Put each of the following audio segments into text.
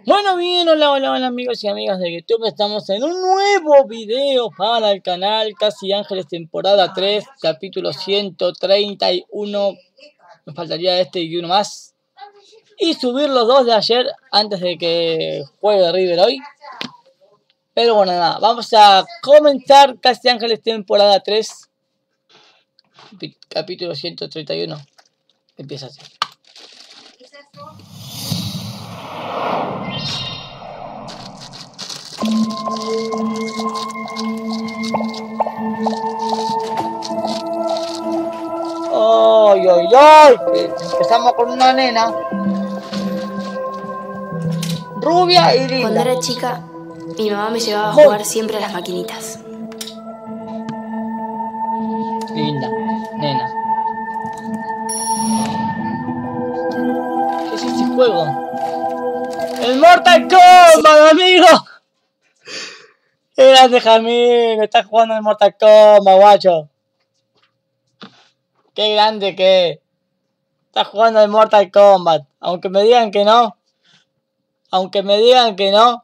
Bueno, bien, hola amigos y amigas de YouTube. Estamos en un nuevo video para el canal Casi Ángeles temporada 3, capítulo 131. Me faltaría este y uno más. Y subir los dos de ayer antes de que juegue River hoy. Pero bueno, nada, vamos a comenzar Casi Ángeles temporada 3, capítulo 131. Empieza así. ¡Ay, ay, ay! Empezamos con una nena rubia y linda. Cuando era chica, mi mamá me llevaba a jugar siempre a las maquinitas. Linda, nena. ¿Qué es ese juego? ¡El Mortal Kombat, amigo! ¡Qué grande, Jamil! Estás jugando el Mortal Kombat, guacho. ¡Qué grande que es! Estás jugando el Mortal Kombat. Aunque me digan que no. Aunque me digan que no.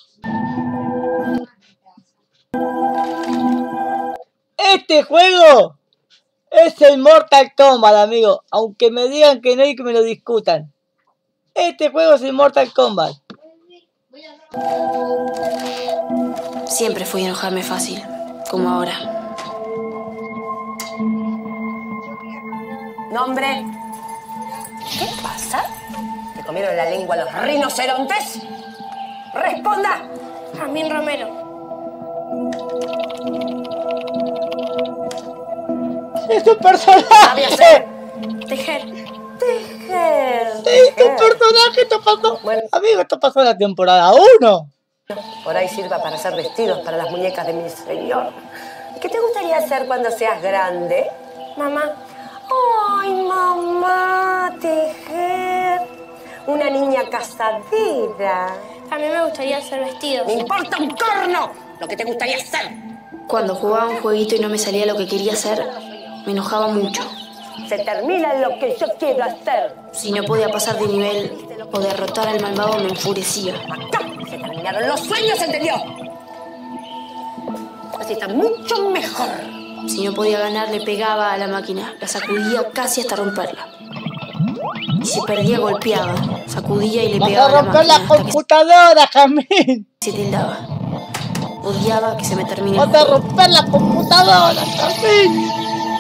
Este juego es el Mortal Kombat, amigo. Aunque me digan que no y que me lo discutan. Este juego es el Mortal Kombat. Siempre fui a enojarme fácil, como ahora. ¿Nombre? ¿Qué pasa? ¿Te comieron la lengua los rinocerontes? ¡Responda! Jamín Romero. ¡Es un personaje! Tejer. Tejer. ¡Es un personaje! Esto pasó. Bueno. Amigo, esto pasó en la temporada 1. Por ahí sirva para hacer vestidos para las muñecas de mi señor. ¿Qué te gustaría hacer cuando seas grande? Mamá. ¡Ay, mamá! Tejer. Una niña casadera. A mí me gustaría hacer vestidos. ¡Me importa un corno lo que te gustaría hacer! Cuando jugaba un jueguito y no me salía lo que quería hacer, me enojaba mucho. Se termina lo que yo quiero hacer. Si no podía pasar de nivel o derrotar al malvado, me enfurecía. Acá se terminaron los sueños, ¿entendió? Así está mucho mejor. Si no podía ganar, le pegaba a la máquina, la sacudía casi hasta romperla. Y si perdía, golpeaba, sacudía y le ¡Vas pegaba a a la romper máquina la hasta que computadora, Jamín! se tildaba. Odiaba que se me termine el ¡Vas a juego. romper la computadora, Jamín!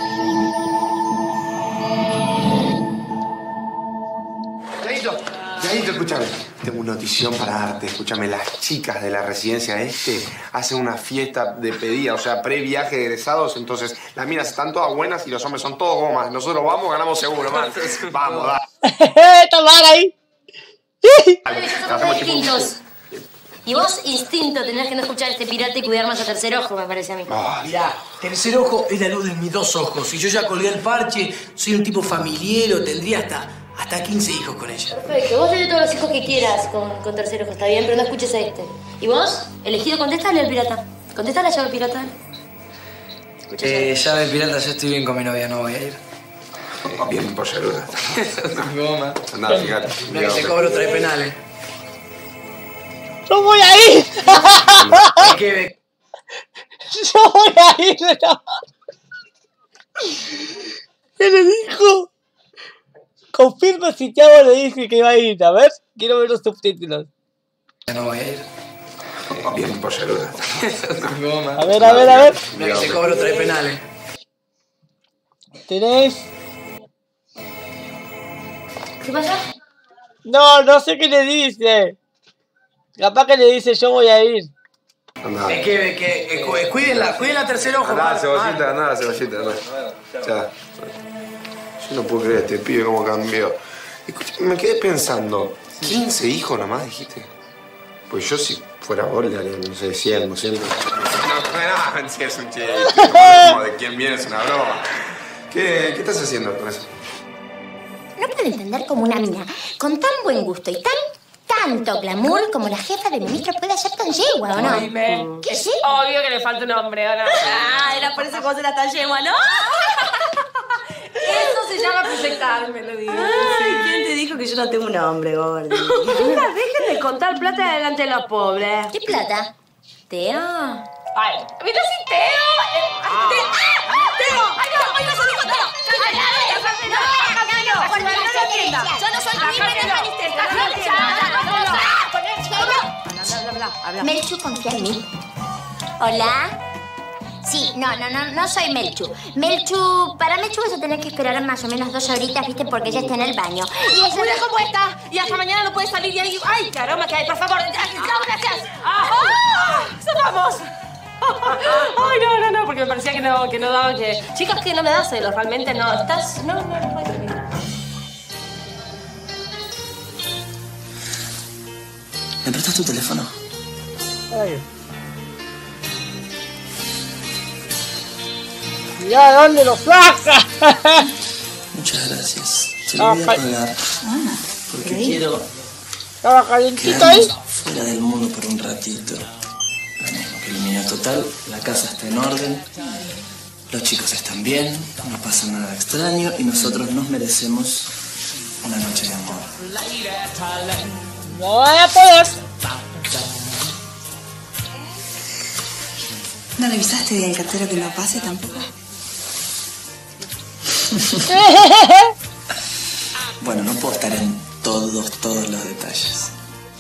Yaito, escúchame. Tengo una notición para darte. Escúchame, las chicas de la residencia hacen una fiesta de pedida, o sea, pre-viaje de egresados. Entonces, las minas están todas buenas y los hombres son todos gomas. Nosotros vamos, ganamos seguro, man. Vamos, dale. ¡Está mal ahí! Hacemos tipo- distintos. Y vos, instinto, tenés que no escuchar a este pirata y cuidar más a Tercer Ojo, me parece a mí. Mirá, Tercer Ojo es la luz de mis dos ojos. Y yo ya colgué el parche, soy un tipo familiero, tendría hasta 15 hijos con ella. Perfecto, vos tenés todos los hijos que quieras con Tercer Ojo, está bien, pero no escuches a este. ¿Y vos? Elegido, contéstale al pirata. Contéstale a llave pirata. Llave pirata, yo estoy bien con mi novia, no voy a ir. Bien, polleruda. Goma. Andá, fíjate. Mira que te cobro 3 penales. ¡Yo voy a ir! ¿Qué? ¡Yo voy a ir! ¿Qué le dijo? Confirma si Thiago le dice que iba a ir. A ver, quiero ver los subtítulos. No voy a ir. Bien, polleruda. Goma. A ver. Mira que te cobro 3 penales. ¿Tenés? ¿Qué pasa? No sé qué le dice. Capaz que le dice yo voy a ir. Andá. Cuiden la Tercer Ojo. Andá, cebollita, andá. Ya. Yo no puedo creer este pibe cómo cambió. Escucha, me quedé pensando, 15 hijos nomás, dijiste. Pues yo si fuera vos le haría, no sé, 100, 200. No, si es un chiste. Como de quién viene es una broma. ¿Qué estás haciendo con eso? No puedo entender cómo una mina con tan buen gusto y tanto glamour como la jefa de ministro puede hacer con yegua, ¿o no? ¿Qué sí? Obvio que le falta un hombre, ¿o no? Ah, era por eso que vos eras tan yegua, ¿no? Eso se llama proyectarme, lo digo. Ay, ¿quién te dijo que yo no tengo un nombre, gordi? Dejen de contar plata delante de los pobres. ¿Qué plata? ¿Teo? Ay, mira si Teo. Teo. Ay, no, se dijo Teo. Yo no soy tu hija. Melchu, confía en mí. ¿Hola? Sí, no soy Melchu. Para Melchu vas a tener que esperar más o menos 2 horitas, ¿viste? Porque ella está en el baño. Y ella... Mira cómo está. Y hasta mañana no puede salir de ahí. Ay, caramba, que por favor. Chao, gracias. ¡Cerramos! Ay, no, porque me parecía que no daba que... Chicas, que no me da celos, realmente no. Estás... No puedo terminar. ¿Me prestas tu teléfono? Ay. Mirá dónde lo saca. Muchas gracias. Te lo voy a pagar. Porque quiero Estaba calientito ahí. quedarnos fuera del mundo por un ratito. Lo mismo que el mío. Total, la casa está en orden. Los chicos están bien. No pasa nada extraño. Y nosotros nos merecemos una noche de amor. No voy a poder. ¿No le avisaste al cartero que no pase tampoco? Bueno, no puedo estar en todos los detalles.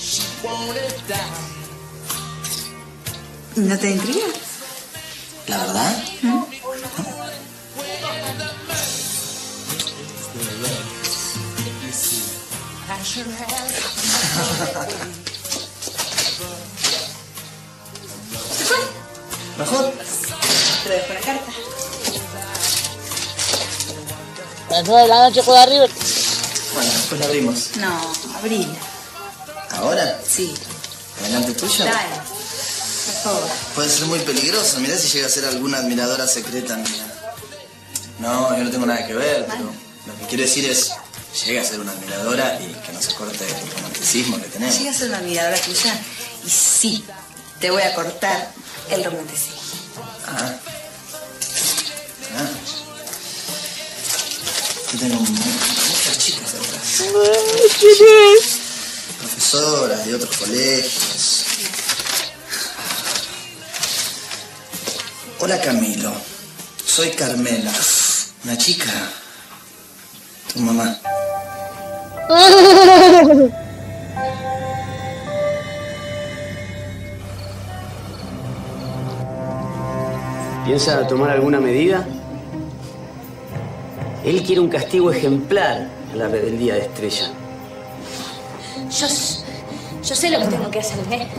¿No te intriga? ¿La verdad? ¿Mejor? Te dejo la carta. A las 9 de la noche juega River. Bueno, después la abrimos. No, abrila. ¿Ahora? Sí. ¿Delante tuyo? Dale. Por favor. Puede ser muy peligroso. Mirá si llega a ser alguna admiradora secreta mía. No, yo no tengo nada que ver, pero lo que quiero decir es... Llega a ser una admiradora y que no se corte el romanticismo que tenemos. Llega a ser una admiradora tuya y sí, te voy a cortar el romanticismo. Yo tengo muchas chicas atrás. ¿Quién es? Profesoras de otros colegios. Hola Camilo, soy Carmela, una chica, tu mamá. ¿Piensa tomar alguna medida? Él quiere un castigo ejemplar a la rebeldía de Estrella. Yo sé lo que tengo que hacer, ¿eh?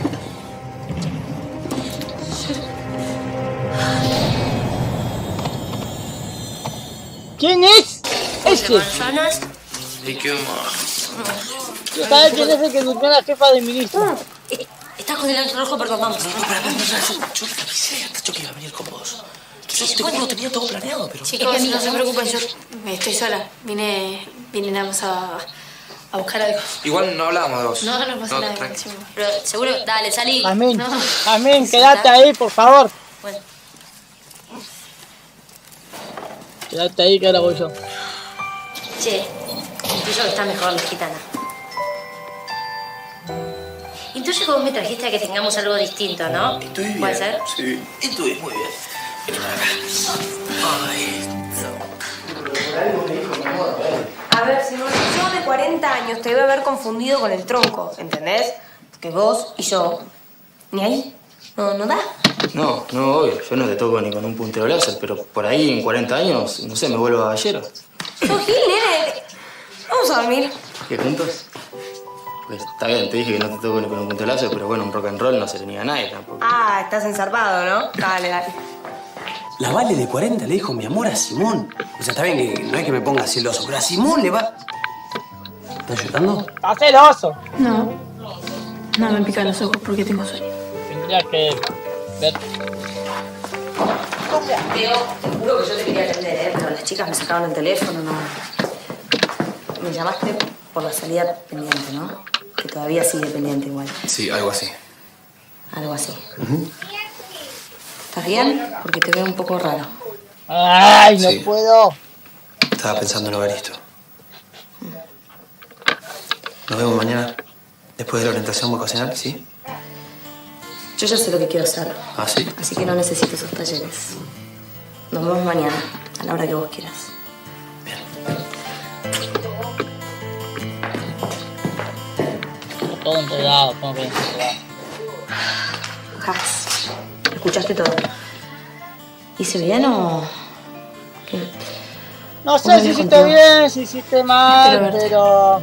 ¿Quién es? Este. Manzanas. ¿Y qué más? ¿Sabes quién es el que durmió la jefa de ministro? Estás con el rojo, perdón, vamos. Yo te avisé, hasta yo que iba a venir con vos. Yo te juro, tenía todo planeado, pero... Chicos, no se preocupen, yo estoy sola. Vine nada más a buscar algo. Igual no hablábamos de vos. No pasa nada. Tranqui. Pero seguro, dale, salí. Amén. No. Amén, quédate ahí, por favor. Bueno. Quédate ahí que ahora voy yo. Che, intuyo que está mejor la gitana. Intuyo que vos me trajiste a que tengamos algo distinto, ¿no? Estoy bien. ¿Puede ser? Sí, estoy muy bien. Vení para acá. Ay, A ver, Simón, yo de 40 años te debo haber confundido con el tronco, ¿entendés? Porque vos y yo, ni ahí, no da. No, obvio. Yo no te toco ni con un puntero láser, pero por ahí en 40 años, no sé, me vuelvo caballero. Sos Gil, nene. Vamos a dormir. ¿Qué, juntos? Pues está bien, te dije que no te toco ni con un puntero láser, pero bueno, un rock and roll no se le niega a nadie tampoco. Ah, estás ensarpado, ¿no? Dale. La Vale de 40 le dijo mi amor a Simón. O sea, está bien que no es que me ponga celoso, pero a Simón le va... ¿Estás llorando? ¡Está celoso! No me pican los ojos porque tengo sueño. Tendría que ver. Teo, te juro que yo te quería atender, pero las chicas me sacaron el teléfono, no. Me llamaste por la salida pendiente, ¿no? Que todavía sigue pendiente igual. Sí, algo así. Algo así. ¿Estás bien? Porque te veo un poco raro. ¡Ay, no Sí. puedo! Estaba pensando en Evaristo. Nos vemos mañana. Después de la orientación vocacional, ¿sí? Yo ya sé lo que quiero hacer. ¿Ah, sí? Así que no necesito esos talleres. Nos vemos mañana, a la hora que vos quieras. Todo entregado, todo bien entregado. Jas, ¿escuchaste todo? ¿Hice bien o...? ¿Qué? No sé si hiciste bien, si hiciste mal, pero...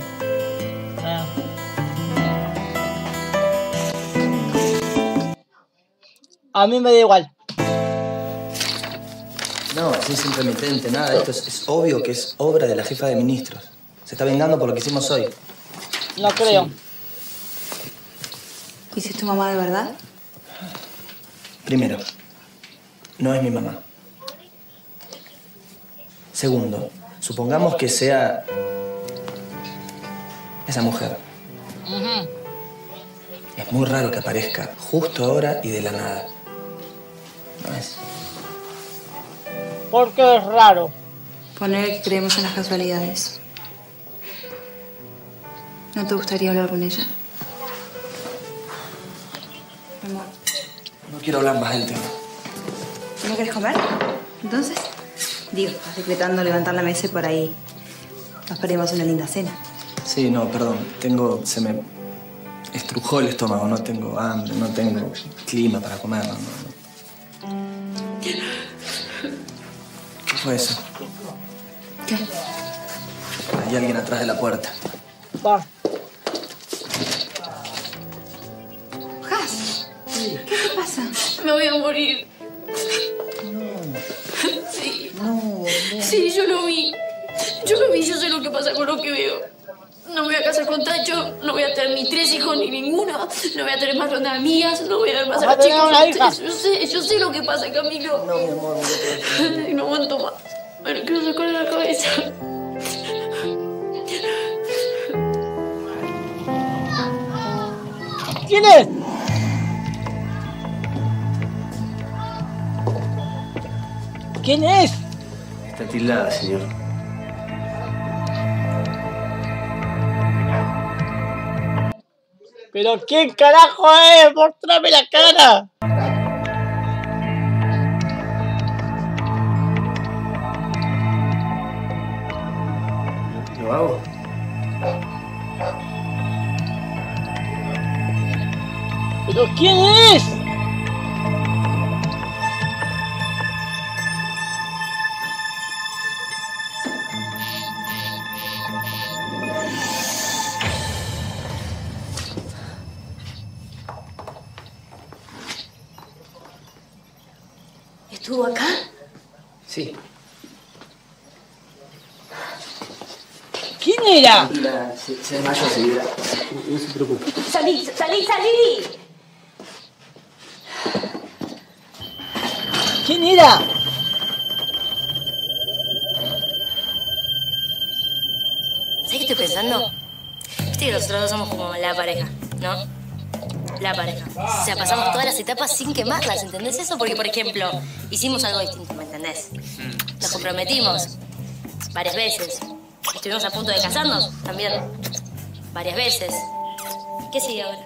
A mí me da igual. No, es intermitente, nada. Esto es obvio que es obra de la jefa de ministros. Se está vengando por lo que hicimos hoy. No creo. ¿Y si es tu mamá de verdad? Primero, no es mi mamá. Segundo, supongamos que sea esa mujer. Es muy raro que aparezca justo ahora y de la nada. ¿No es? Porque es raro. Poner que creemos en las casualidades. ¿No te gustaría hablar con ella? Amor. No quiero hablar más del tema. ¿No querés comer? Entonces, digo, estás decretando levantar la mesa y por ahí nos perdemos una linda cena. Sí, no, perdón. Se me estrujó el estómago. No tengo hambre, no tengo clima para comer. No. ¿Qué fue eso? ¿Qué? Hay alguien atrás de la puerta. Va. Jas, ¿qué te pasa? Me voy a morir. Sí. Sí, yo lo vi. Yo sé lo que pasa con lo que veo. No me voy a casar con Tacho, no voy a tener ni 3 hijos ni ninguna, no voy a tener más rondas amigas, no voy a ver más a los chicos. Yo sé lo que pasa, Camilo. No, mi amor, Ay, no aguanto más. Me lo quiero sacar de la cabeza. ¿Quién es? ¿Quién es? Está tildada, señor. ¿Pero quién carajo es? ¡Mostrame la cara! ¿Lo hago? ¿Pero quién es? ¿Estuvo acá? Sí. ¿Quién era? Se desmayó enseguida. No se preocupe. ¡Salí! ¿Quién era? ¿Sabes qué estoy pensando? Viste que nosotros dos somos como la pareja, ¿no? La pareja. O sea, pasamos todas las etapas sin quemarlas, ¿entendés eso? Porque, por ejemplo, hicimos algo distinto, ¿me entendés? Nos comprometimos varias veces. Estuvimos a punto de casarnos también varias veces. ¿Qué sigue ahora?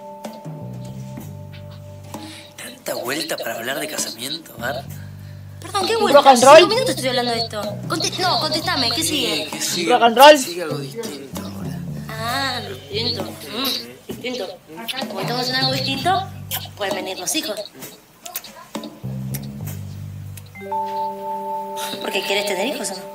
¿Tanta vuelta para hablar de casamiento, Mar? Perdón, ¿qué vuelta? ¿Rock and roll? 5 minutos estoy hablando de esto. No, contestame, ¿qué sigue? ¿Qué sigue? ¿Rock and roll? Sigue algo distinto ahora. Ah, distinto. Distinto. Como estamos en algo distinto, pueden venir los hijos. ¿Por qué querés tener hijos o no?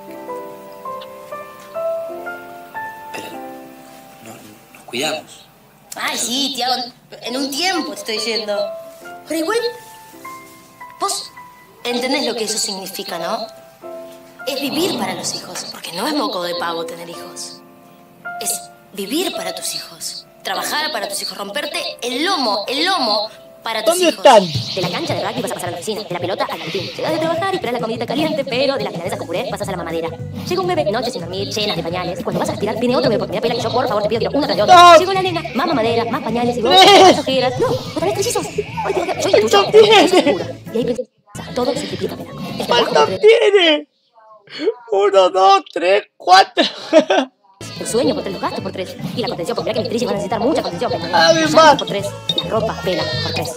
Pero nos cuidamos. Ay, sí, Tiago, en un tiempo te estoy diciendo. Pero igual, vos entendés lo que eso significa, ¿no? Es vivir para los hijos, porque no es moco de pavo tener hijos. Es vivir para tus hijos, trabajar para tus hijos, romperte el lomo para tus hijos. ¿Dónde están? De la cancha de rugby vas a pasar a la oficina, de la pelota al cantín. Llegás de trabajar y esperás la comidita caliente, pero de las milanesas con puré pasas a la mamadera. Llega un bebé, noches sin dormir, llenas de pañales. Cuando vas a respirar, viene otro bebé porque me da pena que yo, por favor, te pido que una tras de otra. ¡No! Llegó la nena, más mamadera, más pañales y vos, más ojeras. No, otra vez trillizos. Hoy tengo que... Soy el tuyo, soy segura. Y ahí pensás, todo se triplica, pena. ¿Cuántos tiene? 1, 2, 3, 4. El sueño por 3, los gastos por 3. Y la contención, porque mirá que mis trillas van a necesitar mucha contención. Ah, Los zapatos por 3. La ropa, vela, por 3.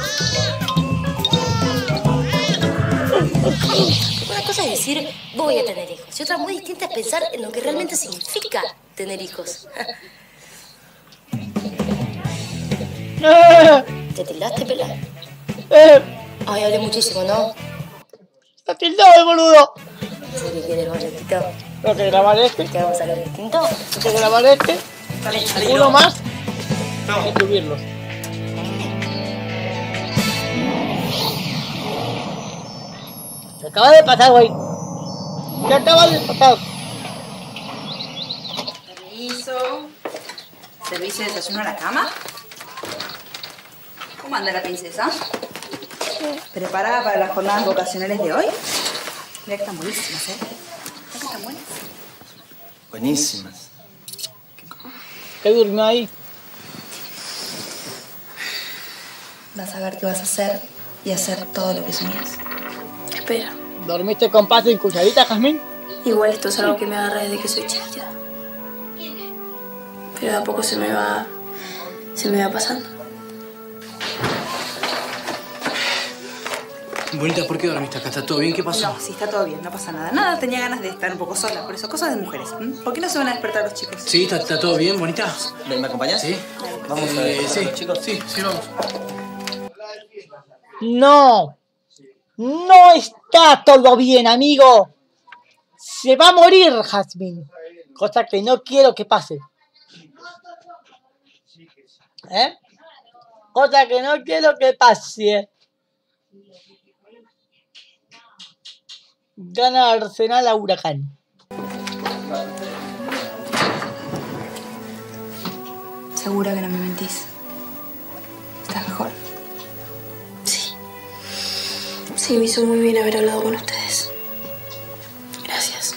Una cosa es decir, voy a tener hijos. Y otra muy distinta es pensar en lo que realmente significa tener hijos. ¿Te tildaste, Pela? Ay, hablé muchísimo, ¿no? ¡Está tildado el boludo! ¿En serio quieres, boletito? Tengo que grabar este. ¿Qué vamos a hacer distinto? Tengo que grabar este. Uno más. Y subirlos. Se acaba de pasar, güey. Se acaba de pasar. Permiso. ¿Servicio de desayuno a la cama? ¿Cómo anda la princesa? ¿Preparada para las jornadas vocacionales de hoy? Mira que están buenísimas, ¿eh? Mira que están buenas. Buenísimas. ¿Qué durmió ahí? Vas a ver qué vas a hacer y hacer todo lo que soñás. Espera. ¿Dormiste con pasta y cucharita, Jazmín? Igual esto es algo que me agarra desde que soy chiquita. Pero de a poco se me va pasando. Bonita, ¿por qué dormiste acá? ¿Está todo bien? ¿Qué pasó? No, sí, está todo bien, no pasa nada. Nada, tenía ganas de estar un poco sola, por eso, cosas de mujeres. ¿Por qué no se van a despertar los chicos? Sí, ¿está todo bien, bonita? ¿Me acompañás? Sí. Vamos a ver, sí, chicos. Sí, vamos. No. No está todo bien, amigo. Se va a morir, Jazmín. Cosa que no quiero que pase. ¿Eh? Cosa que no quiero que pase. Gana Arsenal a Huracán. ¿Segura que no me mentís? ¿Estás mejor? Sí. Sí, me hizo muy bien haber hablado con ustedes. Gracias.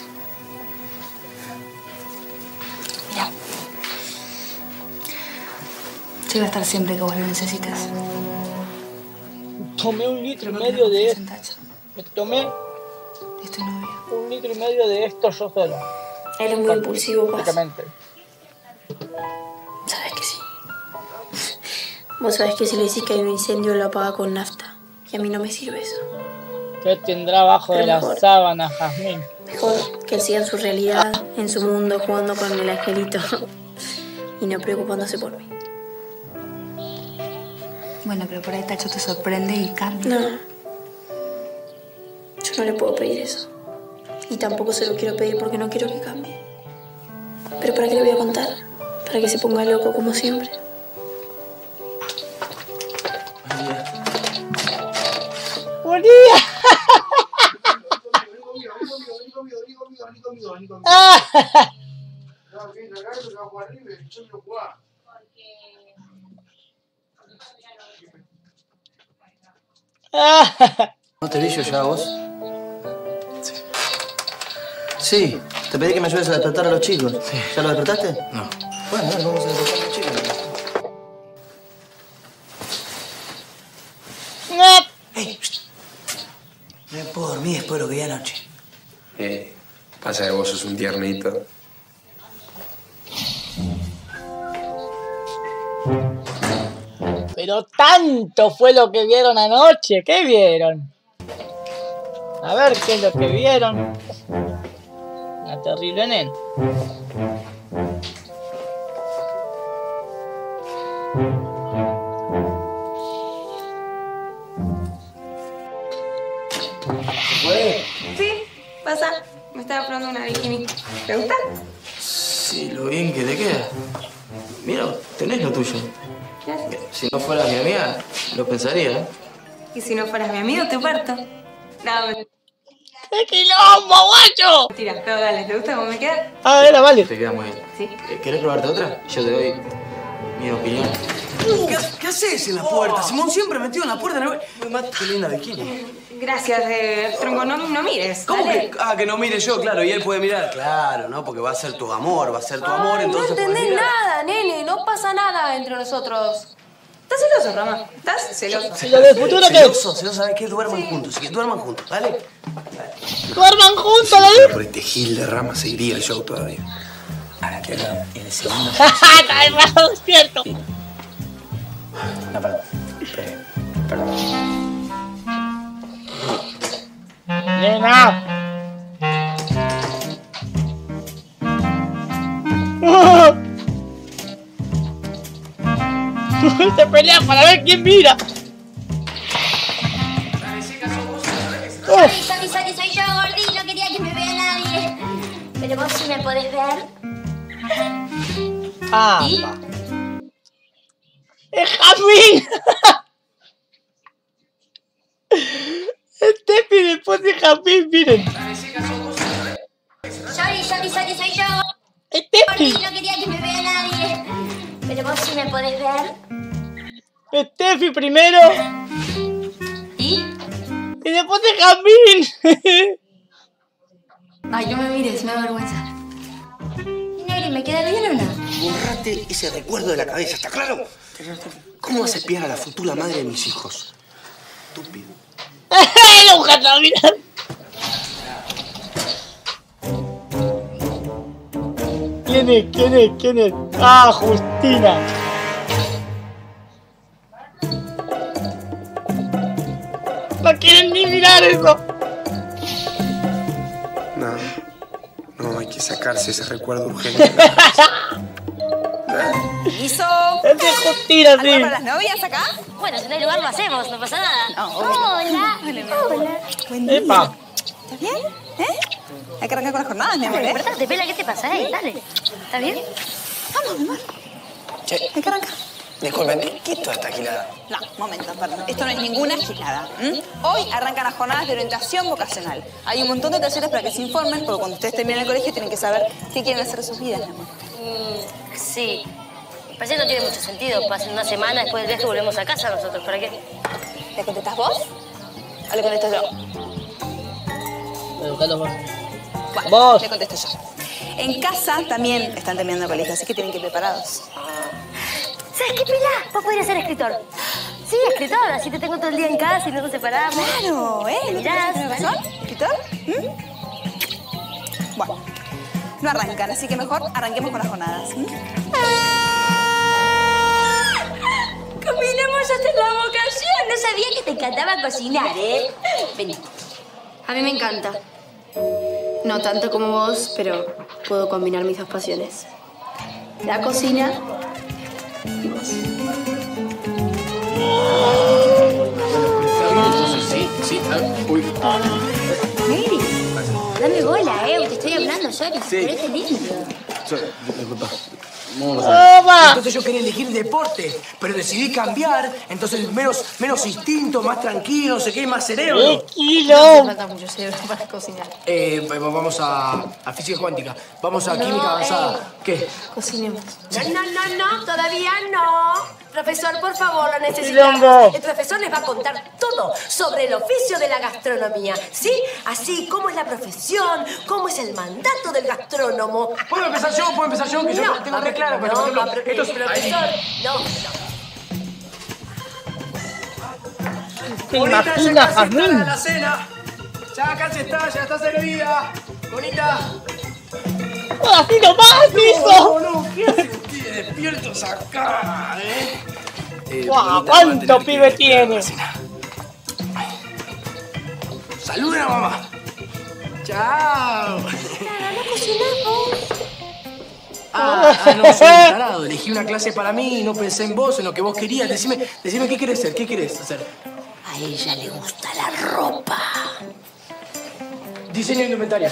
Mira. Yo voy a estar siempre que vos lo necesitas. Tomé 1,5 litros de esto. Me tomé Es tu novio. 1,5 litros de esto yo solo. Él es muy impulsivo, Paz. Prácticamente. Sabes que sí. Vos sabés que si le decís que hay un incendio lo apaga con nafta. Y a mí no me sirve eso. ¿Qué tendrá abajo de la sábana, Jazmín? Mejor que él siga en su realidad, en su mundo, jugando con el angelito. Y no preocupándose por mí. Bueno, pero por ahí Tacho te sorprende y cambia. No. Yo no le puedo pedir eso. Y tampoco se lo quiero pedir porque no quiero que cambie. Pero ¿para qué le voy a contar? Para que se ponga loco como siempre. ¡Buen día! ¿No te vi yo ya vos? Sí, te pedí que me ayudes a despertar a los chicos. Sí. ¿Ya los despertaste? No. Bueno, dale, vamos a despertar a los chicos. ¡Ey! No me puedo dormir después de lo que vi anoche. Pasa que vos sos un tiernito. Pero tanto fue lo que vieron anoche. ¿Qué vieron? A ver qué es lo que vieron. Una terrible nena. Sí, pasa. Me estaba probando una bikini. ¿Te gusta? Sí, lo bien que te queda. Mira, tenés lo tuyo. Gracias. Si no fueras mi amiga, lo pensaría, ¿eh? Y si no fueras mi amigo, te parto. No, ¡Qué quilombo, guacho! mentira, pero dale, ¿te gusta cómo me queda? A ver, vale. Te queda muy bien. Sí. ¿Querés probarte otra? Yo te doy mi opinión. ¿Qué haces en la puerta? Simón siempre metido en la puerta. Qué linda bikini. Gracias, tronco, no mires. ¿Cómo dale. que? Ah, que no mire yo, claro. Y él puede mirar. Claro, ¿no? Porque va a ser tu amor, entonces No podés entendés mirar. nada, nene. No pasa nada entre nosotros. ¿Estás celoso, Rama? ¿Estás celoso? ¿Y lo del futuro qué? Celoso, ¿sabes qué? Duerman juntos, que duerman juntos, ¿vale? ¡Duerman juntos, David! Por este gil de Rama seguiría el show todavía. Ahora que el segundo. ¡Está errado, es cierto! No, perdón. Perdón. ¡Nena! Se pelean para ver quién mira. Soy yo, Gordi, no quería que me vea nadie. Pero vos sí me podés ver. ¿Y? ¡Es Jamín! Steffi después de Jamín, miren. Soy yo. Steffi. No quería que me vea nadie. Pero vos sí me podés ver. Steffi primero. ¿Y? Y después de Jamín. Ay, no me mires, me da vergüenza. Negri, ¿me queda bien o no? Borrate ese recuerdo de la cabeza, ¿está claro? ¿Cómo vas a espiar a la futura madre de mis hijos? Estúpido. ¡No, Jata, mira! ¿Quién es? ¡Ah, Justina! No quieren ni mirar eso. No, hay que sacarse ese recuerdo urgente. ¿Listo? Es de Justina, sí. ¿Algo para las novias acá? Bueno, si no hay lugar lo hacemos, no pasa nada. Hola. Buen día. Epa. ¿Estás bien? Hay que arrancar con las jornadas, mi amor, ¿eh? Despertate, Pela, ¿qué te pasa? Dale. ¿Estás bien? Vamos, mi amor. Che, Hay que arrancar. disculpen, ¿qué es toda esta gilada? No, momento, perdón. Esto no es ninguna gilada. Hoy arrancan las jornadas de orientación vocacional. Hay un montón de talleres para que se informen, porque cuando ustedes terminen el colegio tienen que saber qué quieren hacer de sus vidas, mi amor. Sí. Parece que no tiene mucho sentido. Pasen una semana después del viaje volvemos a casa nosotros. ¿Para qué? ¿Le contestás vos? ¿O le contesto yo? Educalo vos. Bueno, Vos. le contesto yo. En casa también están terminando el colegio, así que tienen que ir preparados. ¿Sabes qué, Pela? Vos podrías ser escritor. Sí, escritor. Así te tengo todo el día en casa y no nos separamos. Claro, ¿eh? ¿Me ¿No mirás? tenés razón? ¿Escritor? Bueno, no arrancan, así que mejor arranquemos con las jornadas. Combinamos hasta la vocación. No sabía que te encantaba cocinar, ¿eh? Vení. A mí me encanta. No tanto como vos, pero puedo combinar mis dos pasiones. La cocina y vos. Sí. Uy. Negri, dame bola, te estoy hablando, sorry. Pero este lindo. Disculpa. Entonces yo quería elegir deporte, pero decidí cambiar. Entonces menos instinto, más tranquilo, no sé qué, más cerebro. No hace falta mucho cerebro para cocinar. Vamos a física cuántica. Vamos a química avanzada. ¿Qué? Cocinemos. No, todavía no. Profesor, por favor, lo Quilombo. necesitamos. El profesor les va a contar todo sobre el oficio de la gastronomía, ¿sí? Así, cómo es la profesión, cómo es el mandato del gastrónomo. ¿Puedo empezar yo? Que yo tengo re claro. Pero, por ejemplo, esto es... profesor, no. ¿Te imaginas, Jazmín? La cena. Ya casi está, ya está servida. Bonita. ¡Así nomás hizo! No, ¿qué hacen ustedes despiertos acá, ¡Guau! ¿Cuánto pibe tiene? ¡Saluden a mamá! ¡Chao! No cocinamos. No, soy un tarado. Elegí una clase para mí y no pensé en vos, en lo que vos querías. Decime qué querés ser, qué querés hacer. A ella le gusta la ropa. Diseño de indumentaria.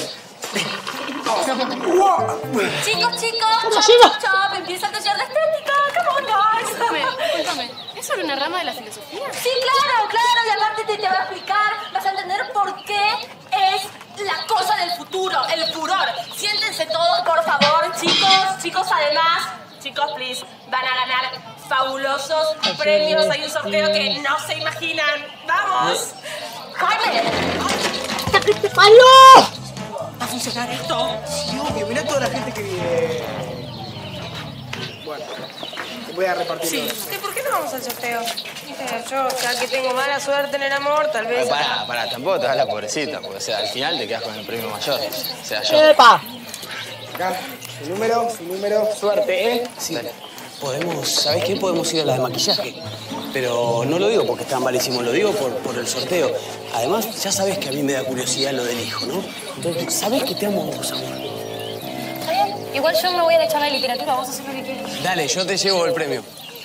Chicos, Chao, empieza el taller de estética. Come on, guys. Cuéntame, ¿es sobre una rama de la filosofía? Sí, claro, y aparte te va a explicar, vas a entender por qué es la cosa del futuro, el furor. Siéntense todos, por favor, chicos, además, chicos, please, van a ganar fabulosos premios. Hay un sorteo que no se imaginan. ¡Vamos! ¡Jaime! ¿Qué te parió? ¿Va a funcionar esto? Sí, obvio, mirá toda la gente que viene. Bueno, te voy a repartir. Sí. ¿Por qué no vamos al sorteo? Yo, ya que tengo mala suerte en el amor, tal vez... Pará, tampoco te das la pobrecita, porque, o sea, al final te quedas con el premio mayor. O sea, yo... ¡Epa! Acá. Su número. Suerte, ¿eh? Sí. Dale. ¿Sabés qué? Podemos ir a la de maquillaje. Pero no lo digo porque está malísimo, lo digo por el sorteo. Además, ya sabés que a mí me da curiosidad lo del hijo, ¿no? Entonces, sabés que te amo a vos, amor. Está bien. Igual yo me voy a la charla de literatura, vos haces lo que quieras. Dale, yo te llevo el premio.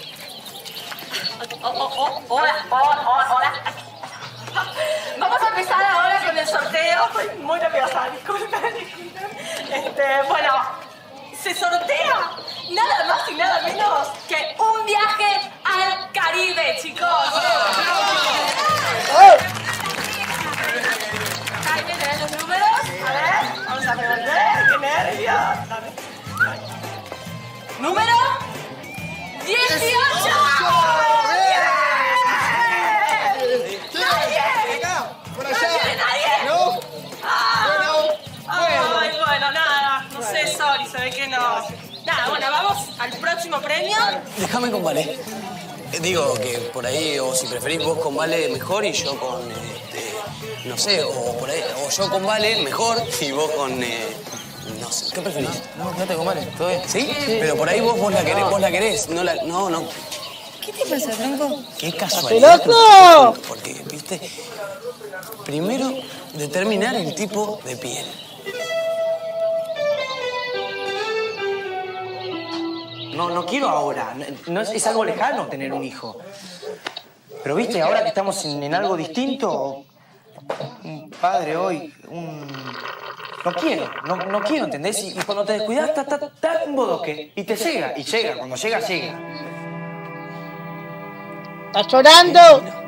Hola. Vamos a empezar ahora con el sorteo. Estoy muy nerviosa, disculpen. Bueno, se sortea nada más y nada menos que un viaje al Caribe, chicos. Ahí tienen los números. A ver, vamos a preguntar. ¡Qué nervios! Número 18. ¿Nadie? ¿No? Ay, bueno, nada. No sé, sorry, se ve que no. Nada, bueno, vamos al próximo premio. Déjame con Vale. Digo que por ahí, o si preferís vos con Vale mejor y yo con, no sé, o por ahí, o yo con Vale mejor y vos con, no sé, ¿qué preferís? No, quédate con Vale, todo bien. ¿Sí? Pero por ahí vos la querés, no. ¿Qué te pasa, Franco? Qué casualidad. ¡Peloco! Porque, viste, primero determinar el tipo de piel. No quiero ahora. No es algo lejano tener un hijo. Pero viste, ahora que estamos en algo distinto, un padre hoy, No quiero, ¿entendés? Y cuando te descuidas, está en bodoque. Y te llega, cuando llega. ¿Estás llorando?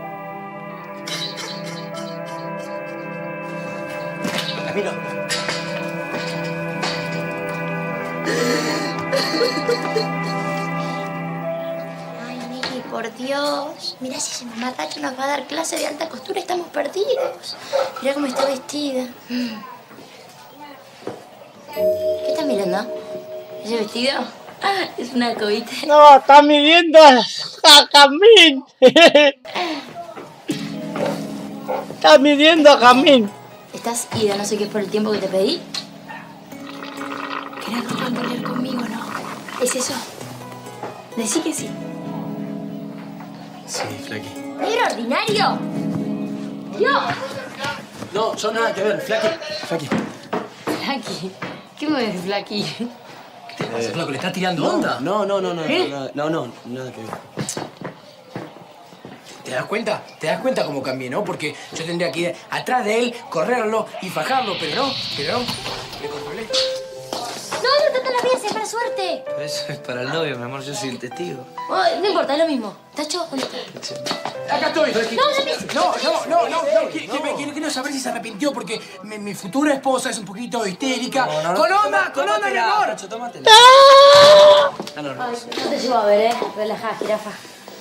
Camilo. Ay, Meli, por Dios. Mirá, si ese mamarracho nos va a dar clase de alta costura, estamos perdidos. Mirá cómo está vestida. ¿Qué estás mirando? ¿Ese vestido? Es una cobita. No, está midiendo a Jamín. Está midiendo a Jamín. ¿Estás ida no sé qué es por el tiempo que te pedí? ¿Querés pelear conmigo, no? ¿Es eso? Decí que sí. Sí, Flaqui. ¿Negro ordinario? ¡Dios! No, yo nada que ver, Flaqui. Flaqui. ¿Qué me ves, Flaqui? ¿Qué te pasa, Flaco? ¿Le estás tirando onda? No, nada que ver. ¿Te das cuenta? ¿Te das cuenta cómo cambié, no? Porque yo tendría que ir atrás de él, correrlo y fajarlo, pero no. Le controlé. No tanto la vida, es para suerte. Pero eso es para el novio, mi amor, yo soy el testigo. Oh, no importa, es lo mismo. ¿Tacho? ¿Dónde está? Acá estoy, Flaqui. No. Quiero saber si se arrepintió porque mi futura esposa es un poquito histérica. ¡Con onda, mi amor! Nacho, tómatela. Ay, no te llevo a ver, Relajada, jirafa.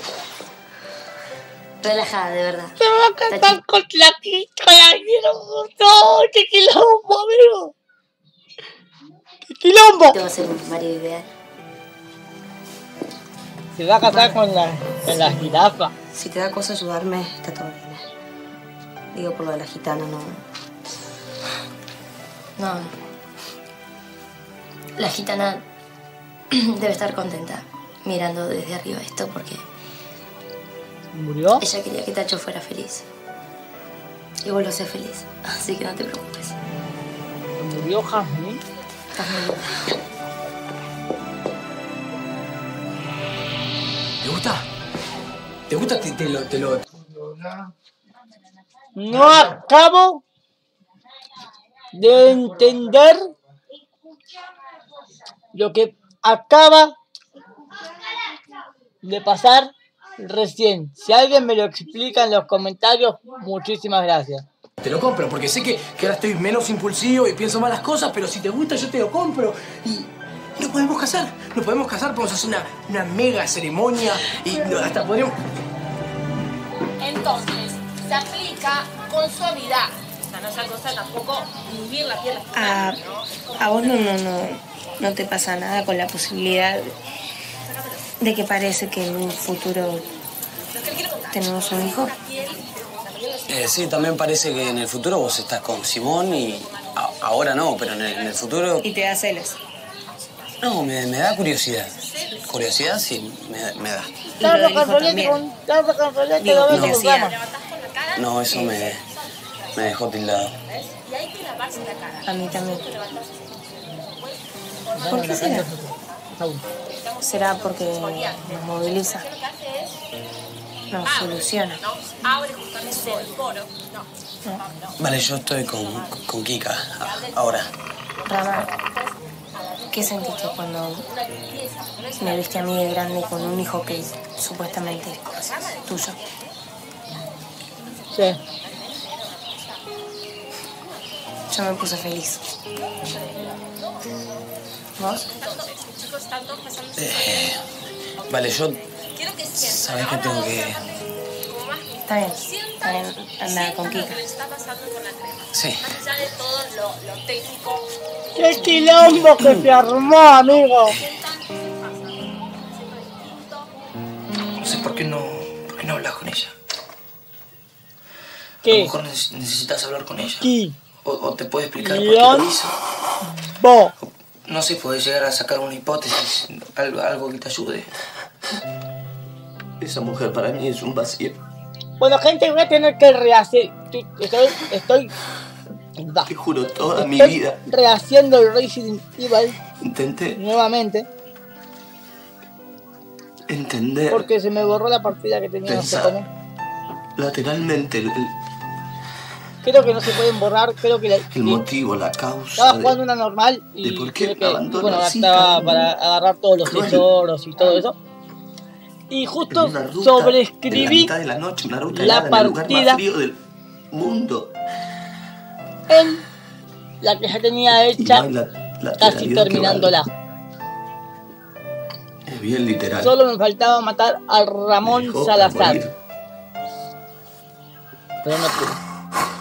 Relajada, de verdad. Se va a casar con Flaquito, la quiero mucho. ¡Qué quilombo, amigo! ¡Qué quilombo! Te va a ser un marido ideal. Se va a casar con la jirafa. Si te da cosa ayudarme, está todo bien. Digo por lo de la gitana, no. No. La gitana debe estar contenta mirando desde arriba esto porque ¿Murió? ella quería que Tacho fuera feliz. Y vos lo sé feliz, así que no te preocupes. ¿Murió Jamín? Estás muy linda. ¿Te gusta? Te lo... No acabo de entender lo que acaba de pasar recién. Si alguien me lo explica en los comentarios, muchísimas gracias. Te lo compro, porque sé que ahora estoy menos impulsivo y pienso más las cosas, pero si te gusta yo te lo compro. Y nos podemos casar, podemos hacer una mega ceremonia y hasta podríamos... Entonces, se aplica con suavidad. O sea, no es una cosa tampoco unir la piel. A vos no te pasa nada con la posibilidad de que parece que en un futuro tenemos un hijo. Sí, también parece que en el futuro vos estás con Simón y ahora no, pero en el futuro... Y te da celos. No, me da curiosidad. Curiosidad sí, me da. Carlos Canfolete con Carlos Canfolete lo ves en su cama. No, eso me dejó tildado. A mí también. ¿Por qué será? ¿Será porque nos moviliza? Nos soluciona. Vale, yo estoy con Kika ahora. Rama, ¿qué sentiste cuando me viste a mí de grande con un hijo que supuestamente es tuyo? Sí. Yo me puse feliz. ¿Vos? Vale, yo... ¿Sabés que tengo que...? Está bien, anda con Kika. Sí. ¡Qué quilombo que se armó, amigo! No sé por qué no hablas con ella. ¿Qué? A lo mejor necesitas hablar con ella. ¿Qué? O te puede explicar por qué lo hizo. Vos. No sé, podés llegar a sacar una hipótesis, algo que te ayude. Esa mujer para mí es un vacío. Bueno, gente, voy a tener que rehacer. Estoy Te juro, toda mi estoy vida rehaciendo el Resident Evil intenté nuevamente. entender Porque se me borró la partida que tenía, no sé Pensar. cómo. lateralmente Creo que no se pueden borrar, creo que el motivo, la causa estaba jugando una normal y de por qué creo que abandonó bueno, así estaba tan para agarrar todos los cruel. tesoros y todo eso. Y justo en una ruta sobreescribí en la mitad de la noche, una ruta la helada en el lugar partida más frío del mundo. en la que ya tenía Y hecha, no hay la casi lateralidad que terminándola. Es bien literal. Solo me faltaba matar a Ramón Dejó Salazar. morir. Pero no pude.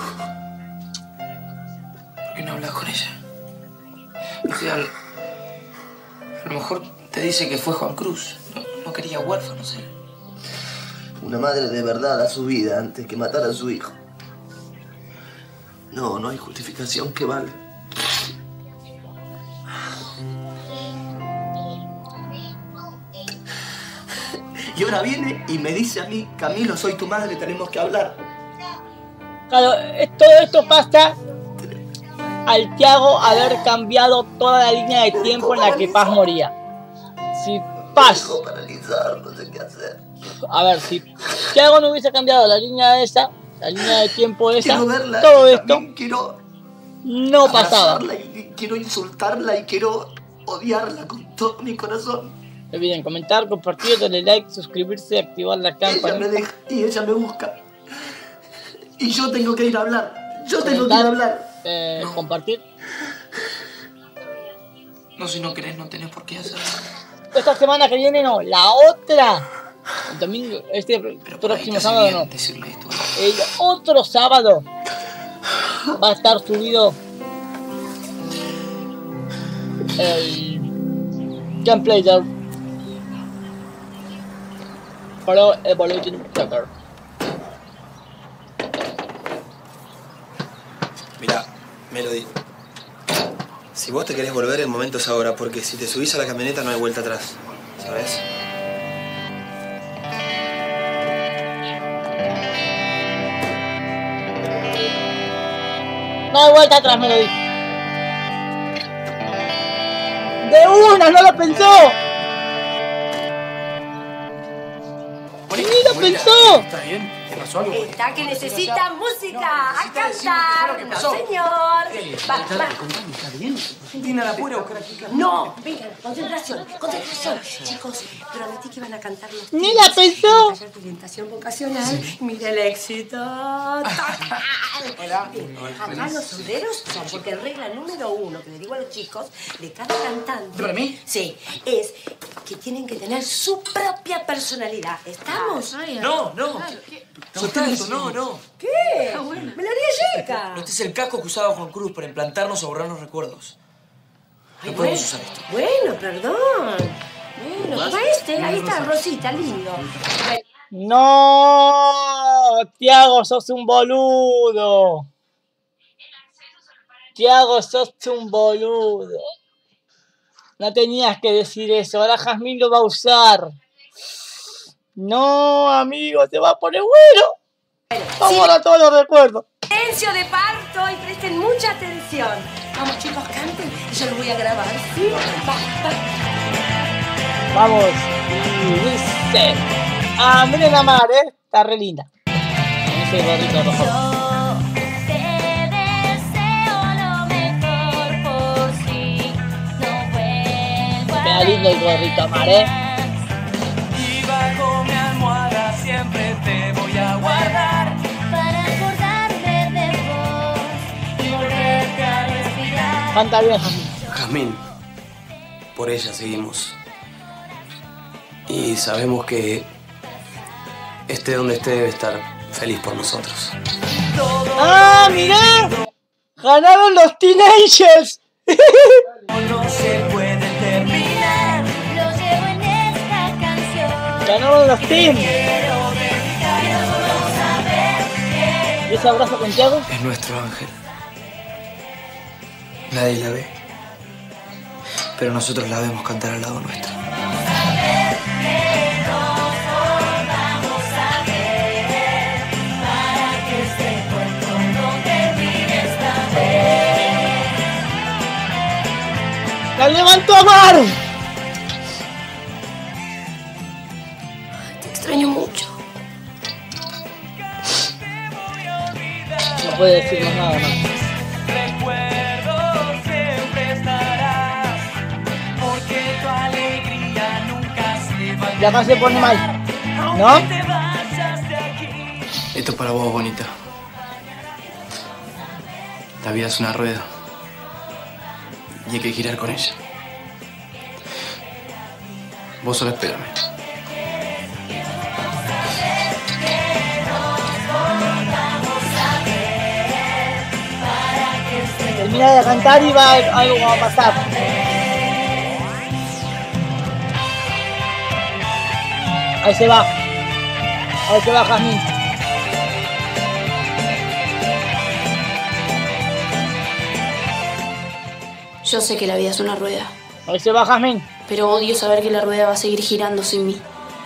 ¿Por qué no hablas con ella? O sea, a lo mejor te dice que fue Juan Cruz. No quería huérfanos él. Una madre de verdad da su vida antes que matar a su hijo. No hay justificación que valga. Y ahora viene y me dice a mí, Camilo, soy tu madre, tenemos que hablar. Claro, todo esto pasa al Thiago haber cambiado toda la línea de tiempo en la que Paz moría. Si Paz... No sé qué hacer. A ver, si Thiago no hubiese cambiado la línea esa, la línea de tiempo esa, Quiero verla, todo y esto también quiero no pasaba. abrazarla y quiero insultarla y quiero odiarla con todo mi corazón. No olviden comentar, compartir, darle like, suscribirse, activar la Ella campana. me deja y ella me busca. Y yo tengo que ir a hablar. Yo tengo que ir a hablar. Compartir. No, si no querés, no tenés por qué hacerlo. Esta semana que viene no, la otra. El domingo, próximo sábado no. El otro sábado va a estar subido el gameplay del Pro Evolution Soccer. Mirá, Melody. Si vos te querés volver, el momento es ahora, porque si te subís a la camioneta no hay vuelta atrás, ¿sabes? No hay vuelta atrás, Melody. ¡De una! ¡No lo pensó! ¡Ni lo pensó! ¿Está bien? ¿Te pasó algo? Está que necesita música. ¡A cantar! ¡No, señor! Va. ¿Está bien? ¿Tiene la puede buscar aquí? No, venga, concentración. Chicos, prometí que van a cantar los ¡Ni la pensó! Tu orientación vocacional. Mira el éxito. Hola. Bien, acá los sonderos son porque regla número 1 que le digo a los chicos de cada cantante. ¿Para mí? Sí, es que tienen que tener su propia personalidad. ¿Estamos? No. Soltá eso, no. ¿Qué? Me lo haría Yeca. Este es el casco que usaba Juan Cruz para implantarnos o borrarnos recuerdos. No podemos usar esto. Bueno, perdón. Bueno, toma ahí está, Rosita, lindo. ¡No! Thiago, sos un boludo. Thiago, sos un boludo. No tenías que decir eso. Ahora Jazmín lo va a usar. No, amigo, te va a poner bueno. Vamos a todos los recuerdos. Silencio de parto y presten mucha atención. Vamos, chicos, canten y yo los voy a grabar. ¿Sí? Vamos. Y dice... Ah, miren a Mar, está re linda. Con ese gorrito rojo. Queda lindo el gorrito, Mar, Y bajo mi almohada siempre te voy a guardar para acordarme de vos y volverte a respirar. Canta bien, Jazmín. Jazmín, por ella seguimos. Y sabemos que esté donde esté debe estar feliz por nosotros. ¡Ah, mirá! ¡Ganaron los Teenagers! No se puede terminar. Lo llevo en esta canción. ¡Ganaron los Teams! ¿Y ese abrazo con Thiago? Es nuestro ángel. Nadie la ve. Pero nosotros la vemos cantar al lado nuestro. ¡La levantó a Mar! Te extraño mucho. No puede decir más nada más. Recuerdo siempre estarás, porque tu alegría nunca se va. Y acá se pone mal, ¿no? Esto es para vos, bonita. La vida es una rueda. Y hay que girar con ella. Vos solo espérame. Termina de cantar y algo va a pasar. Ahí se va. Ahí se va Jazmín. Yo sé que la vida es una rueda. Ahí se va Jazmín. Pero odio saber que la rueda va a seguir girando sin mí.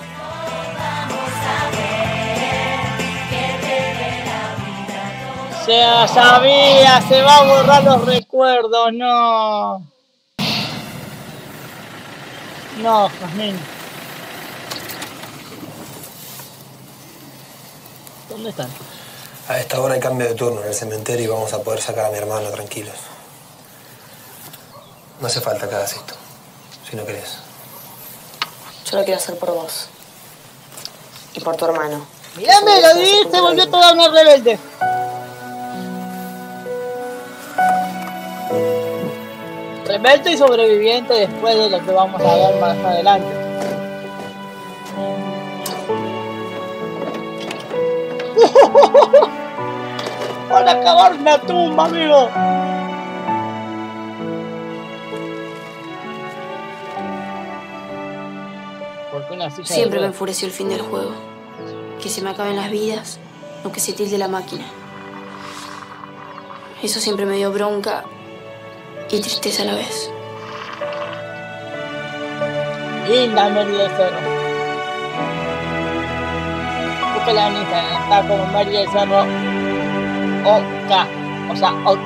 Se sabía, se va a borrar los recuerdos, no. No, Jazmín. ¿Dónde están? A esta hora hay cambio de turno en el cementerio y vamos a poder sacar a mi hermano tranquilos. No hace falta que hagas esto, si no querés. Yo lo quiero hacer por vos. Y por tu hermano. Mírame, lo dijiste, volvió toda una rebelde. Rebelde y sobreviviente después de lo que vamos a ver más adelante. Para acabar una tumba, amigo. Siempre me enfureció el fin del juego. Que se me acaben las vidas, o que se tilde la máquina. Eso siempre me dio bronca y tristeza a la vez. Linda Mary del Cerro. Búsquela en Instagram, está como Mary del Cerro OK, o sea, OK.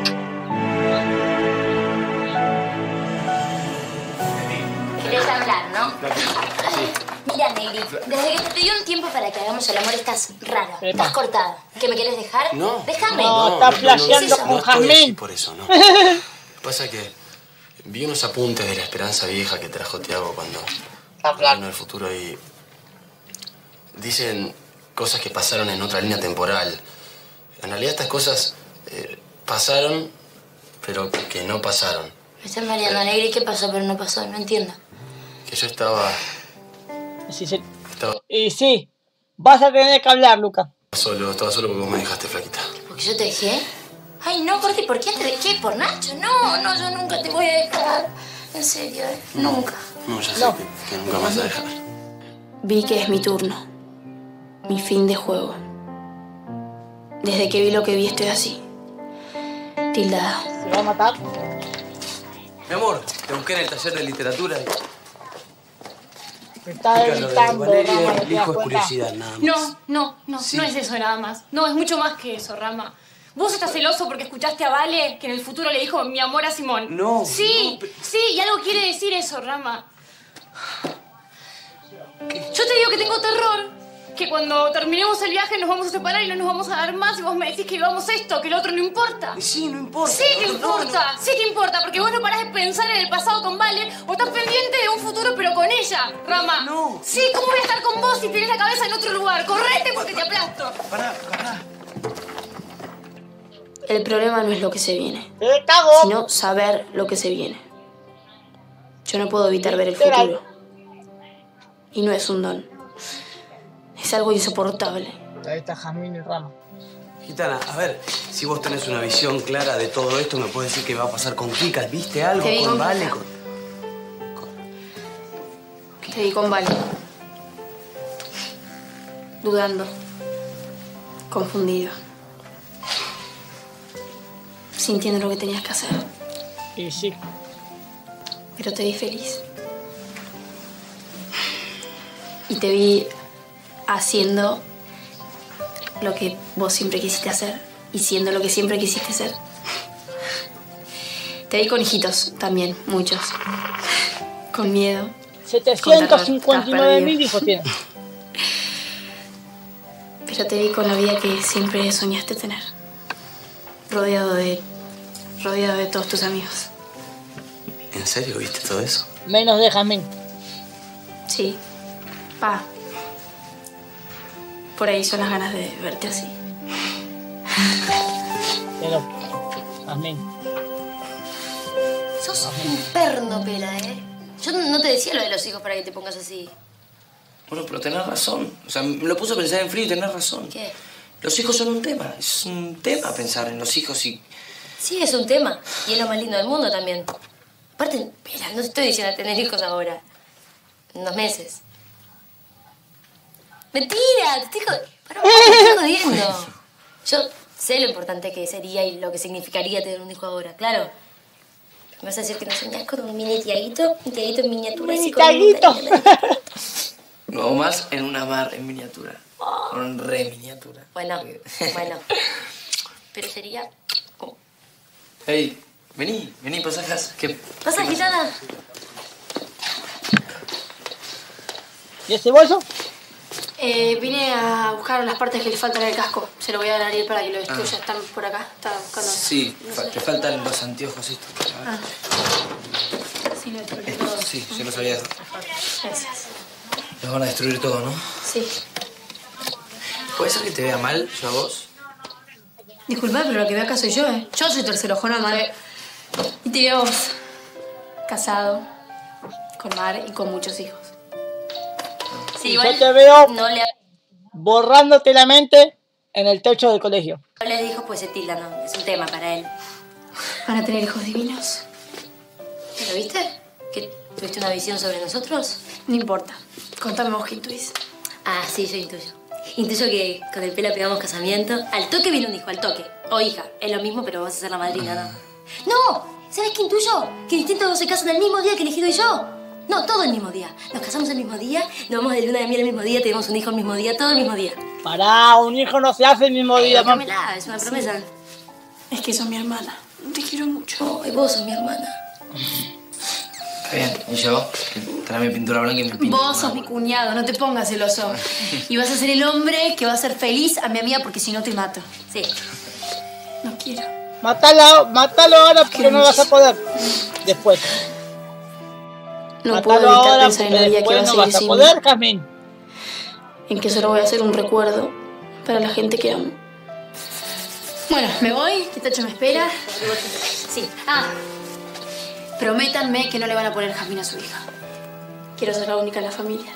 ¿Querés hablar, no? Mira, Negri, desde que te pedí un tiempo para que hagamos el amor estás raro, estás cortado. ¿Qué me quieres dejar? No. Déjame. No, está flasheando con Jazmín. Por eso, no. Pasa que vi unos apuntes de la esperanza vieja que trajo Thiago cuando vino el futuro y dicen cosas que pasaron en otra línea temporal. En realidad estas cosas pasaron, pero que no pasaron. Me estás mareando, Negri. ¿Qué pasó pero no pasó? No entiendo. Que yo estaba... Y sí, vas a tener que hablar, Luca. Estaba solo porque vos me dejaste, flaquita. ¿Porque yo te dejé? Ay, no, Corti, ¿por qué te dejé? ¿Por Nacho? No, yo nunca te voy a dejar. En serio, nunca. No, ya sé que nunca más vas a dejar. Vi que es mi turno. Mi fin de juego. Desde que vi lo que vi estoy así. Tildada. ¿Se va a matar? Mi amor, te busqué en el taller de literatura. Me está Chica, lo de evitando, Valeria, Rama, ¿te el das hijo es cuenta? curiosidad, nada más. No es eso nada más. No, es mucho más que eso, Rama. Vos estás celoso porque escuchaste a Vale que en el futuro le dijo mi amor a Simón. No, Sí, sí, y algo quiere decir eso, Rama. Yo te digo que tengo terror. Que cuando terminemos el viaje nos vamos a separar y no nos vamos a dar más y vos me decís que vivamos esto, que lo otro no importa. Sí, no importa. Sí que importa, sí que importa, porque vos no parás de pensar en el pasado con Vale o estás pendiente de un futuro pero con ella, Rama. No. Sí, ¿cómo voy a estar con vos si tenés la cabeza en otro lugar? Correte porque te aplasto. Pará. El problema no es lo que se viene, sino saber lo que se viene. Yo no puedo evitar ver el futuro. Y no es un don. Es algo insoportable. Ahí está Jazmín y Rama. Gitana, a ver, si vos tenés una visión clara de todo esto, me puedes decir qué va a pasar con Kika. ¿Viste algo Te vi con con Vale? Kika. Te vi con Vale. Dudando. Confundido. Sintiendo lo que tenías que hacer. Y sí. Pero te vi feliz. Y te vi haciendo lo que vos siempre quisiste hacer y siendo lo que siempre quisiste ser. Te vi con hijitos también, muchos. Con miedo. 759.000 hijos tiene. Pero te vi con la vida que siempre soñaste tener. Rodeado de todos tus amigos. ¿En serio viste todo eso? Menos de Jazmín. Sí. Pa. Por ahí son las ganas de verte así. Pero, Jazmín. Sos un perno, Pela, ¿eh? Yo no te decía lo de los hijos para que te pongas así. Bueno, pero tenés razón. O sea, me lo puse a pensar en frío y tenés razón. ¿Qué? Los hijos son un tema. Es un tema pensar en los hijos y... Sí, es un tema. Y es lo más lindo del mundo también. Aparte, Pela, no te estoy diciendo tener hijos ahora. En 2 meses. ¡Mentira! Te estoy jodiendo. Yo sé lo importante que sería y lo que significaría tener un hijo ahora, claro. Me vas a decir que no soñás con un mini Tiaguito en miniatura. ¡Mini Tiaguito! Lo hago más en una mar en miniatura. En re miniatura. Bueno. Pero sería... Hey, vení, pasajas. ¿Qué ¿Pasa, Gitana? ¿Y ese bolso? Vine a buscar las partes que le faltan al casco. Se lo voy a dar a Ariel para que lo destruya. Están por acá. Estaba buscando. Sí, te faltan los anteojos estos. Ah. Sí, lo destruí todo. Sí, yo los había dado. Gracias. Los van a destruir todo, ¿no? Sí. ¿Puede ser que te vea mal yo a vos? Disculpad, pero lo que veo acá soy yo, ¿eh? Yo soy tercerojona, Mar. Y te veo a vos. Casado. Con Mar y con muchos hijos. Sí, Yo igual te veo no le borrándote la mente en el techo del colegio. hables de hijos, pues se tilda, no. Es un tema para él. ¿Van a tener hijos divinos? ¿Lo viste? ¿Que tuviste una visión sobre nosotros? No importa. Contame vos qué intuís. Ah, sí, yo intuyo. Intuyo que con el Pela pegamos casamiento. Al toque viene un hijo, al toque. O hija. Es lo mismo, pero vas a ser la madrina, ¿no? ¡No! ¿Sabes qué intuyo? Que distintos dos se casan el mismo día que elegido y yo. No, todo el mismo día. Nos casamos el mismo día, nos vamos de luna de miel el mismo día, tenemos un hijo el mismo día, todo el mismo día. Pará, un hijo no se hace el mismo día, mamá. Dámela, es una promesa. Es que sos mi hermana. Te quiero mucho. Ay, vos sos mi hermana. Está bien. ¿Y yo? Tráeme pintura blanca y me pinto. Vos sos mi cuñado, no te pongas celoso. Y vas a ser el hombre que va a hacer feliz a mi amiga porque si no te mato. Sí. No quiero. Mátalo ahora porque no vas a poder. Después. No puedo Mátalo evitar ahora pensar en porque el día que va a después no seguir vas a sin poder, mí. Jazmín. En que solo voy a hacer un recuerdo para la gente que amo. Bueno, me voy, que Tacho me espera. Sí. Prométanme que no le van a poner Jazmín a su hija. Quiero ser la única en la familia.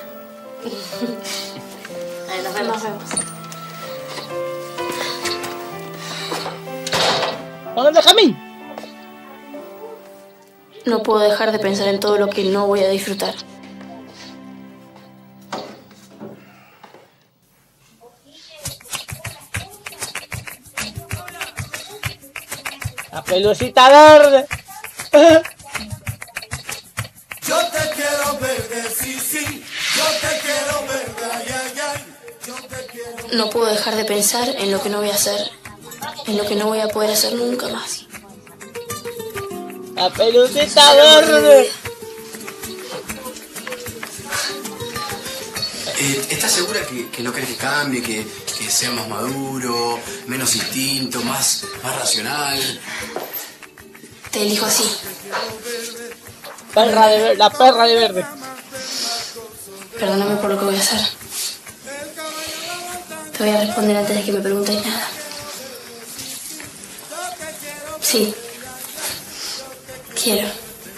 Nos vemos. Nos vemos. ¿Dónde Jazmín? No puedo dejar de pensar en todo lo que no voy a disfrutar. La pelucita verde. No puedo dejar de pensar en lo que no voy a hacer, en lo que no voy a poder hacer nunca más. Caperucita Verde. ¿Estás segura que no querés que cambie, que sea más maduro, menos instinto, más racional? Te elijo así. La perra de verde. Perdóname por lo que voy a hacer. Te voy a responder antes de que me preguntes nada. Sí. Quiero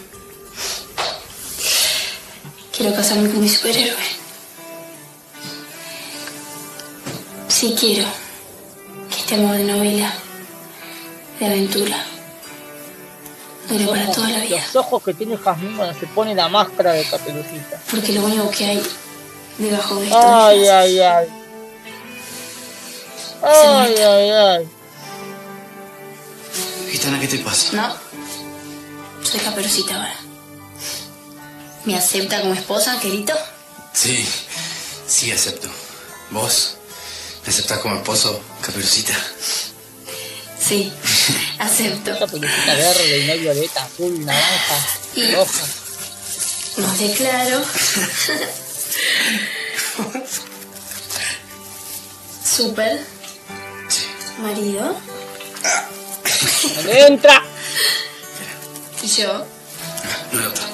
casarme con mi superhéroe. Sí quiero que este amor de novela, de aventura, dure para toda la vida. Los ojos que tiene Jazmín cuando se pone la máscara de Caperucita. Porque lo único que hay debajo de esto ay, ay, ay. Ay, ay, ay. Gitana, ¿qué te pasa? No. Soy Caperucita ahora. ¿Me acepta como esposa, Angelito? Sí, acepto. ¿Vos me aceptás como esposo, Caperucita? Sí, acepto. Caperucita verde y no violeta, azul, naranja, roja. Nos declaro super marido. ¡Entra! Y yo No, otra.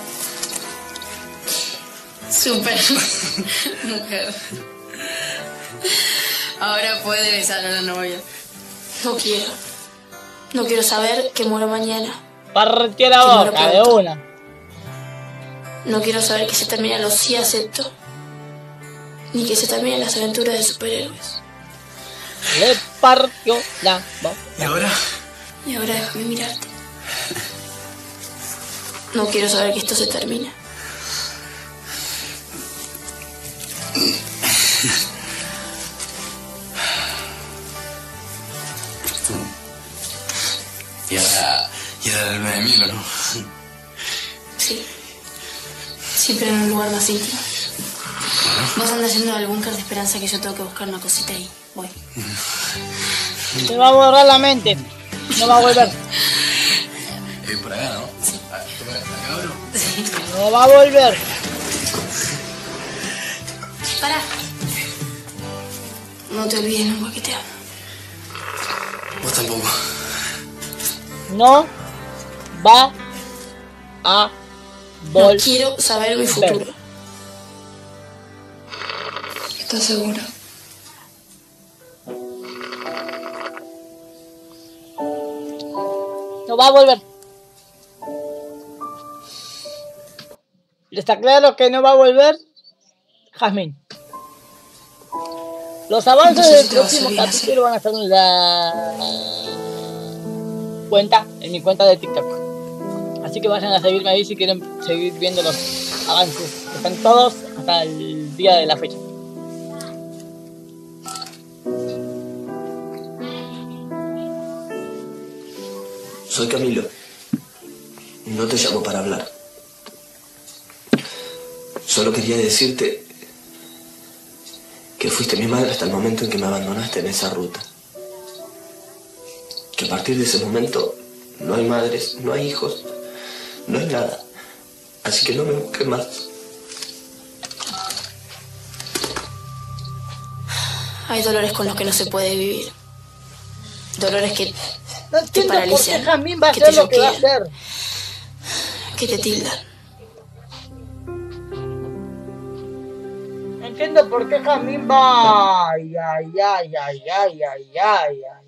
super mujer. Ahora puede besar a la novia. No quiero saber que muero mañana. Partió la boca de una. No quiero saber que se terminan los sí acepto. Ni que se terminen las aventuras de superhéroes. Le partió la boca. ¿Y ahora? Y ahora déjame mirarte. No quiero saber que esto se termine. Y ahora el 9 de miel, ¿no? Sí. Siempre en un lugar más íntimo. Vos andás yendo al búnker de Esperanza que yo tengo que buscar una cosita ahí. Voy. Se va a borrar la mente. No va a volver. Por acá, ¿no? Sí. ¿Por acá, bro? Sí. No va a volver. Pará. No te olvides nunca que te amo. Vos tampoco. No va a volver. No quiero saber mi futuro. ¿Estás seguro? No va a volver. ¿Está claro que no va a volver? Jazmín. Los avances del próximo capítulo van a estar en la cuenta, en mi cuenta de TikTok. Así que vayan a seguirme ahí si quieren seguir viendo los avances. Están todos hasta el día de la fecha. Soy Camilo. No te llamo para hablar. Solo quería decirte que fuiste mi madre hasta el momento en que me abandonaste en esa ruta. Que a partir de ese momento no hay madres, no hay hijos, no hay nada. Así que no me busques más. Hay dolores con los que no se puede vivir. Dolores que no te paralizan, por qué Jazmín va a hacer lo que va a hacer. Que te tildan. No entiendo por qué Jazmín va. Ay, ay, ay, ay, ay, ay, ay, ay.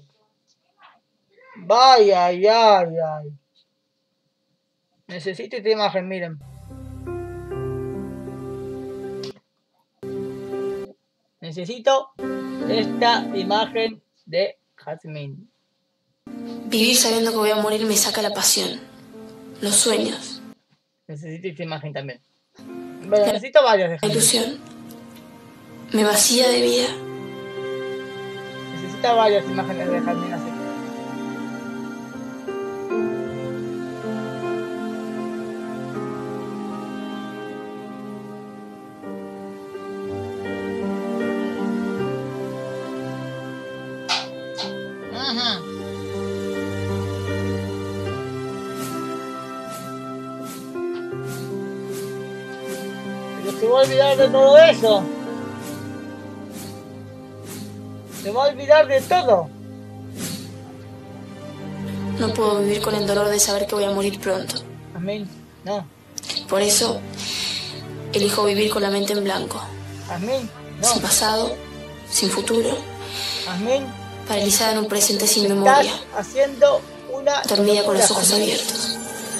Vaya, ay, ay, ay. Necesito esta imagen, miren. Necesito esta imagen de Jazmín. Vivir sabiendo que voy a morir me saca la pasión, los sueños. Necesito esta imagen también. Bueno, necesito varias de La Jazmín. ilusión me vacía de vida. Necesito varias imágenes de Jazmín así. Ajá. Pero se va a olvidar de todo eso. Se va a olvidar de todo. No puedo vivir con el dolor de saber que voy a morir pronto. Amén. No. Por eso, elijo vivir con la mente en blanco. Amén. No. Sin pasado, sin futuro. Amén. Paralizada en un presente sin memoria. Estás haciendo una... Dormida con los ojos abiertos.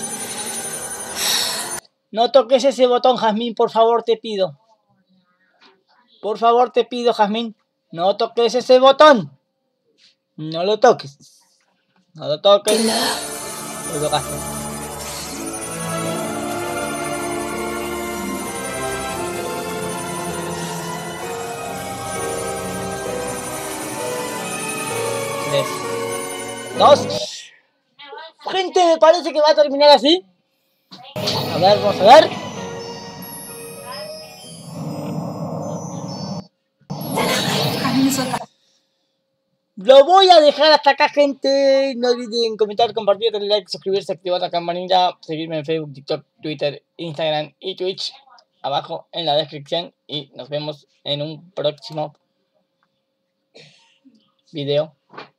No toques ese botón, Jazmín, por favor, te pido. Por favor, te pido, Jazmín. No toques ese botón. No lo toques. No lo toques. Lo tocaste. Tres. Dos. Gente, me parece que va a terminar así. A ver, vamos a ver. Lo voy a dejar hasta acá, gente. No olviden comentar, compartir, darle like, suscribirse, activar la campanita, seguirme en Facebook, TikTok, Twitter, Instagram y Twitch. Abajo en la descripción. Y nos vemos en un próximo video.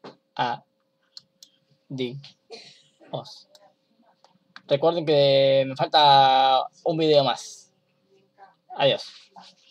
Adiós. Recuerden que me falta un video más. Adiós.